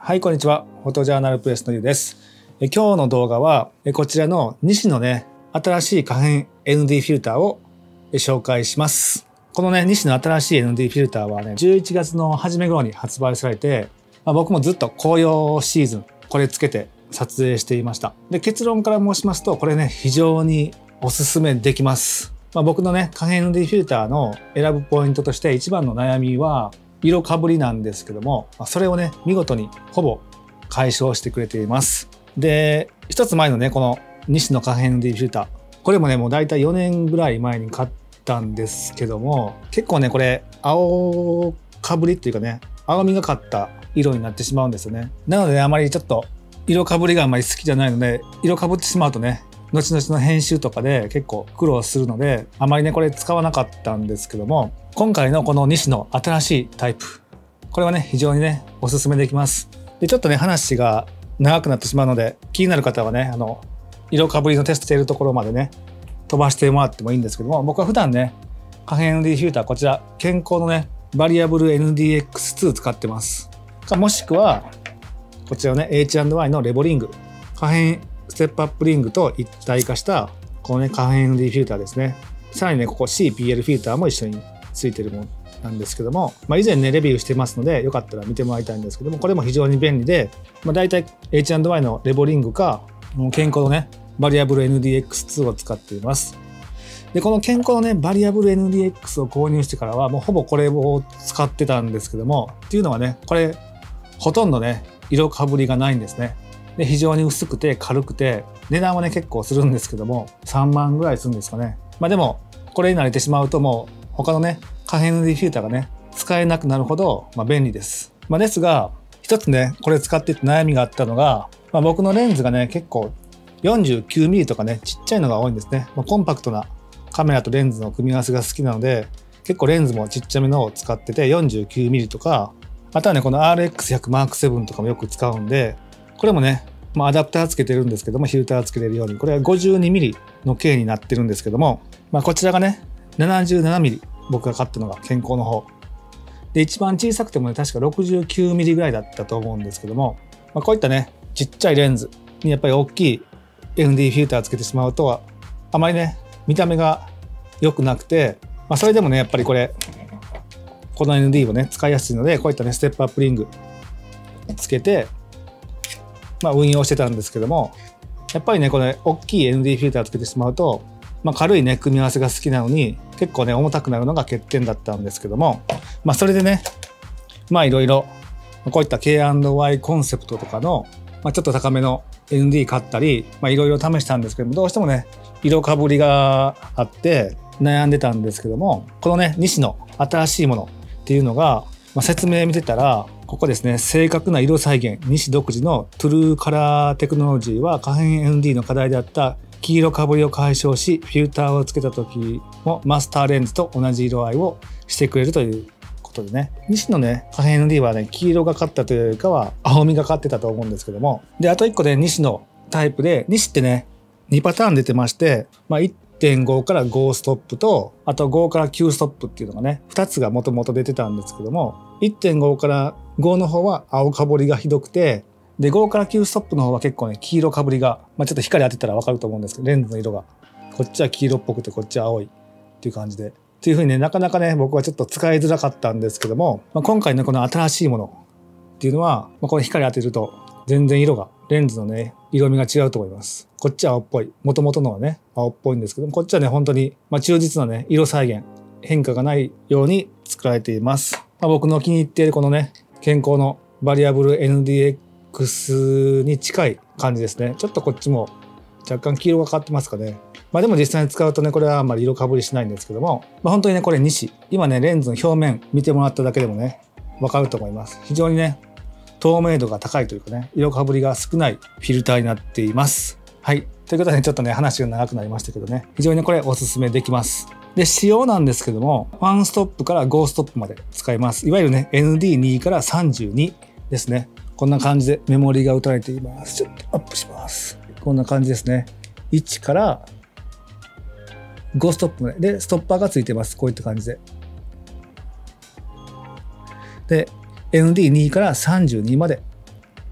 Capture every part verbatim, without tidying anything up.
はい、こんにちは。フォトジャーナルプレスのゆうです。え今日の動画は、えこちらの西のね、新しい可変 エヌディー フィルターをえ紹介します。このね、西の新しい エヌディー フィルターはね、じゅういちがつの初め頃に発売されて、まあ、僕もずっと紅葉シーズン、これつけて撮影していました。で、結論から申しますと、これね、非常におすすめできます。まあ、僕のね、可変 エヌディー フィルターの選ぶポイントとして一番の悩みは、色かぶりなんですけども、それをね、見事にほぼ解消してくれています。で、一つ前のね、この西の可変 エヌディー フィルター。これもね、もうだいたいよねんぐらい前に買ったんですけども、結構ね、これ、青かぶりっていうかね、青みがかった色になってしまうんですよね。なので、ね、あまりちょっと色かぶりがあんまり好きじゃないので、色かぶってしまうとね、後々の編集とかで結構苦労するので、あまりね、これ使わなかったんですけども、今回のこの西の新しいタイプ。これはね、非常にね、おすすめできます。で、ちょっとね、話が長くなってしまうので、気になる方はね、あの、色かぶりのテストしているところまでね、飛ばしてもらってもいいんですけども、僕は普段ね、可変 エヌディー フィルター、こちら、健康のね、バリアブル エヌディーエックスツー 使ってます。か、もしくは、こちらのね、エイチアンドワイ のレボリング。可変ステップアップリングと一体化した、このね、可変 エヌディー フィルターですね。さらにね、ここ シーピーエル フィルターも一緒についてるものなんですけども、まあ、以前ね、レビューしてますので、よかったら見てもらいたいんですけども、これも非常に便利で、まあ、大体 エイチアンドワイ のレボリングか、健康のね、バリアブル エヌディーエックスツー を使っています。で、この健康のね、バリアブル エヌディーエックス を購入してからは、もうほぼこれを使ってたんですけども、っていうのはね、これ、ほとんどね、色かぶりがないんですね。で、非常に薄くて軽くて、値段はね、結構するんですけども、さんまんぐらいするんですかね。まあでも、これに慣れてしまうともう、他のね、可変 エヌディー フィルターがね、使えなくなるほど、まあ、便利です。まあ、ですが、一つね、これ使ってて悩みがあったのが、まあ、僕のレンズがね、結構 よんじゅうきゅうミリ とかね、ちっちゃいのが多いんですね。まあ、コンパクトなカメラとレンズの組み合わせが好きなので、結構レンズもちっちゃめのを使ってて よんじゅうきゅうミリ とか、あとはね、この アールエックスひゃくマークセブン とかもよく使うんで、これもね、まあ、アダプターつけてるんですけども、フィルターつけれるように、これは ごじゅうにミリ の径になってるんですけども、まあ、こちらがね、ななじゅうななミリ、僕が買ったのが健康の方。で、一番小さくてもね、確か ろくじゅうきゅうミリ ぐらいだったと思うんですけども、まあ、こういったね、ちっちゃいレンズにやっぱり大きい エヌディー フィルターつけてしまうと、あまりね、見た目が良くなくて、まあ、それでもね、やっぱりこれ、この エヌディー をね、使いやすいので、こういったね、ステップアップリングつけて、まあ、運用してたんですけども、やっぱりね、これ、大きい エヌディー フィルターつけてしまうと、まあ、軽いね、組み合わせが好きなのに、結構ね、重たくなるのが欠点だったんですけども、まあ、それでね、まあ、いろいろ、こういった ケーアンドワイ コンセプトとかの、まあ、ちょっと高めの エヌディー 買ったり、まあ、いろいろ試したんですけども、どうしてもね、色かぶりがあって悩んでたんですけども、このね、西の新しいものっていうのが、まあ、説明見てたら、ここですね、正確な色再現、西独自のトゥルーカラーテクノロジーは可変 エヌディー の課題であった黄色かぶりを解消し、フィルターをつけた時もマスターレンズと同じ色合いをしてくれるということでね。西のね、可変 エヌディー はね、黄色がかったというよりかは青みがかってたと思うんですけども。で、あといっこで西のタイプで、西ってね、にパターン出てまして、まあ、いってんご からごストップと、あとごからきゅうストップっていうのがね、ふたつがもともと出てたんですけども、いってんご からごの方は青かぶりがひどくて、で、ごからきゅうストップの方は結構ね、黄色かぶりが、まあ、ちょっと光当てたらわかると思うんですけど、レンズの色が。こっちは黄色っぽくて、こっちは青いっていう感じで。っていう風にね、なかなかね、僕はちょっと使いづらかったんですけども、まあ、今回のこの新しいものっていうのは、まあ、これ光当てると全然色が、レンズのね、色味が違うと思います。こっちは青っぽい。元々のはね、青っぽいんですけども、こっちはね、本当に、まあ、忠実なね、色再現、変化がないように作られています。まあ、僕の気に入っているこのね、健康のバリアブル エヌディーエックス に近い感じですね。ちょっとこっちも若干黄色がかってますかね。まあでも実際に使うとね、これはあんまり色かぶりしないんですけども、まあ、本当にね、これ西。今ね、レンズの表面見てもらっただけでもね、わかると思います。非常にね、透明度が高いというかね、色かぶりが少ないフィルターになっています。はい。ということで、ね、ちょっとね、話が長くなりましたけどね、非常にこれおすすめできます。で、仕様なんですけども、いちストップからごストップまで使えます。いわゆるね、エヌディーに からさんじゅうにですね。こんな感じでメモリが打たれています。ちょっとアップします。こんな感じですね。いちからごストップまで。で、ストッパーがついてます。こういった感じで。で、エヌディーに からさんじゅうにまで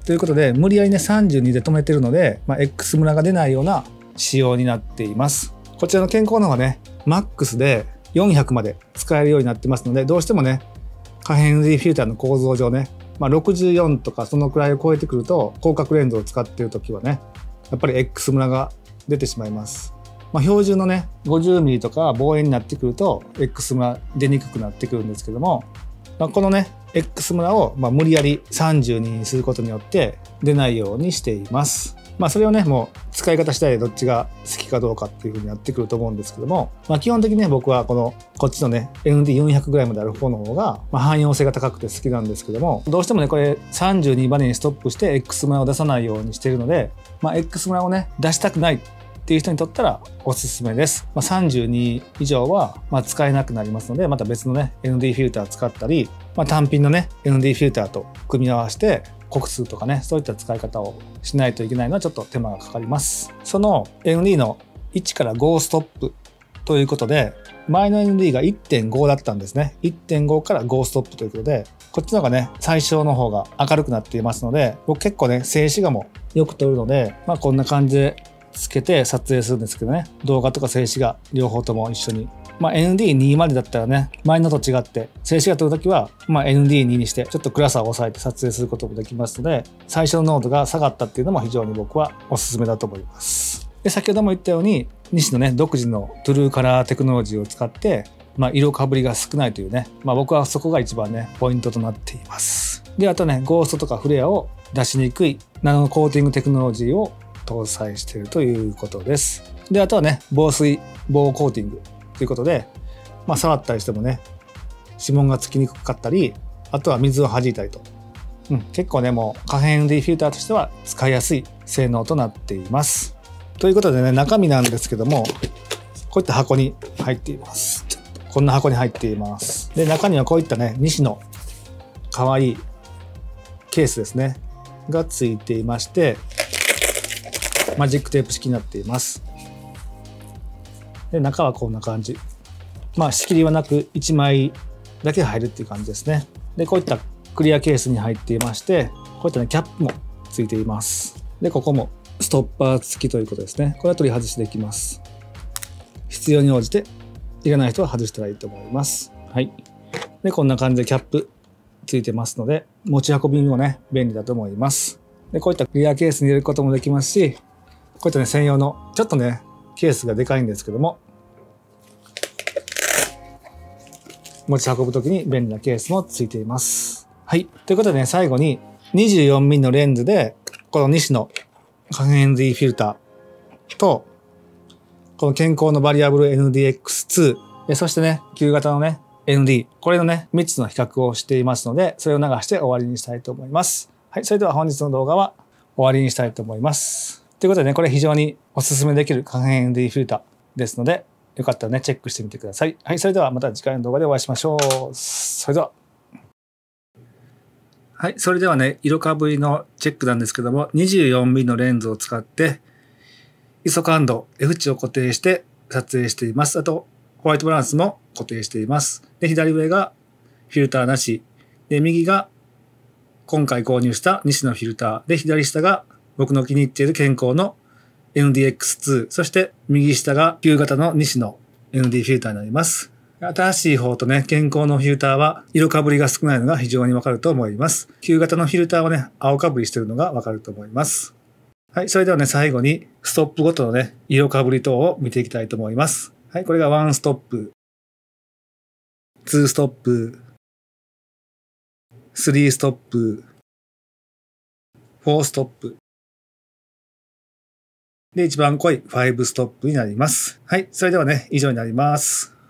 ということで、無理やりね、さんじゅうにで止めてるので、まあ、X ムラが出ないような仕様になっています。こちらの健康の方はね、マックスでよんひゃくまで使えるようになってますので、どうしてもね、可変 エヌディー フィルターの構造上ね、まあ、ろくじゅうよんとかそのくらいを超えてくると、広角レンズを使っているときはね、やっぱり X ムラが出てしまいます。まあ、標準のね、ごじゅうミリとか望遠になってくると、X ムラ出にくくなってくるんですけども、まあ、このね、X ムラをまあ無理やりさんじゅうににすることによって出ないようにしています。まあそれをね、もう使い方次第でどっちが好きかどうかっていうふうになってくると思うんですけども、まあ基本的にね、僕はこのこっちのね エヌディーよんひゃくグラム である方の方が、まあ、汎用性が高くて好きなんですけども、どうしてもねこれさんじゅうにまでにストップして X ムラを出さないようにしているので、まあ X ムラをね出したくないっていう人にとったらおすすめです。まあ、さんじゅうに以上はまあ使えなくなりますので、また別のね エヌディー フィルター使ったり、まあ、単品のね エヌディー フィルターと組み合わせて国数とかね、そういった使い方をしないといけないのはちょっと手間がかかります。その エヌディー のいちからごストップということで、前の エヌディー が いってんご だったんですね。いってんご からごストップということで、こっちの方がね、最小の方が明るくなっていますので、僕結構ね、静止画もよく撮るので、まあこんな感じでつけて撮影するんですけどね、動画とか静止画両方とも一緒に。まあ エヌディーにじゅう だったらね、前のと違って静止画撮るときは、まあ エヌディーに にしてちょっと暗さを抑えて撮影することもできますので、最初の濃度が下がったっていうのも非常に僕はおすすめだと思います。で、先ほども言ったように、西のね、独自のトゥルーカラーテクノロジーを使って、まあ色かぶりが少ないというね、まあ僕はそこが一番ね、ポイントとなっています。で、あとね、ゴーストとかフレアを出しにくいナノコーティングテクノロジーを搭載しているということです。で、あとはね、防水防コーティングということで、まあ、触ったりしてもね、指紋がつきにくかったり、あとは水を弾いたりと。うん、結構ね、もう可変 エヌディー フィルターとしては使いやすい性能となっています。ということでね、中身なんですけども、こういった箱に入っています。こんな箱に入っています。で、中にはこういったね、西の可愛いケースですね、がついていまして、マジックテープ式になっています。で、中はこんな感じ。まあ仕切りはなくいちまいだけ入るっていう感じですね。で、こういったクリアケースに入っていまして、こういったね、キャップもついています。で、ここもストッパー付きということですね。これは取り外しできます。必要に応じていらない人は外したらいいと思います。はい。で、こんな感じでキャップついてますので、持ち運びにもね、便利だと思います。で、こういったクリアケースに入れることもできますし、こういったね、専用の、ちょっとね、ケースがでかいんですけども、持ち運ぶときに便利なケースもついています。はい。ということでね、最後に にじゅうよんミリ のレンズで、この西の可変 エヌディー フィルターと、この健康のバリアブル エヌディーエックスツー、そしてね、旧型のね、エヌディー、これのね、みっつの比較をしていますので、それを流して終わりにしたいと思います。はい。それでは本日の動画は終わりにしたいと思います。ということでね、これ非常におすすめできる可変 エヌディー フィルターですので、よかったらね、チェックしてみてください。はい、それではまた次回の動画でお会いしましょう。それでは。はい、それではね、色かぶりのチェックなんですけども、にじゅうよんミリ のレンズを使って、アイエスオ 感度、F 値を固定して撮影しています。あと、ホワイトバランスも固定しています。で、左上がフィルターなし。で、右が今回購入した西のフィルター。で、左下が僕の気に入っている健康のエヌディーエックスツー、そして右下が旧型の西の エヌディー フィルターになります。新しい方とね、健康のフィルターは色かぶりが少ないのが非常にわかると思います。旧型のフィルターはね、青かぶりしてるのがわかると思います。はい、それではね、最後にストップごとのね、色かぶり等を見ていきたいと思います。はい、これがワンストップ、ツーストップ、スリーストップ、フォーストップ、で、一番濃いファイブストップになります。はい。それではね、以上になります。